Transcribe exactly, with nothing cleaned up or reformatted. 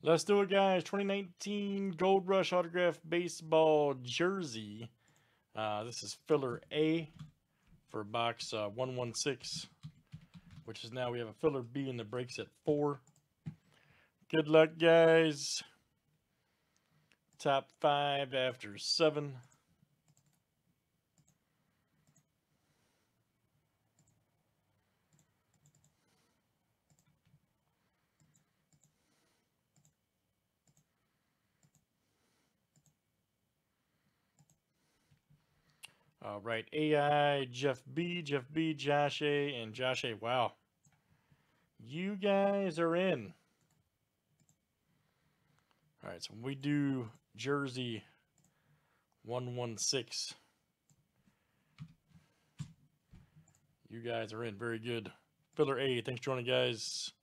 Let's do it, guys. twenty nineteen Gold Rush autograph baseball jersey. Uh, this is filler A for box uh, one one six, which is now we have a filler B in the breaks at four. Good luck, guys. Top five after seven. All right, A I, Jeff B, Jeff B, Josh A, and Josh A. Wow. You guys are in. All right, so when we do jersey one one six, you guys are in. Very good. Filler A, thanks for joining, guys.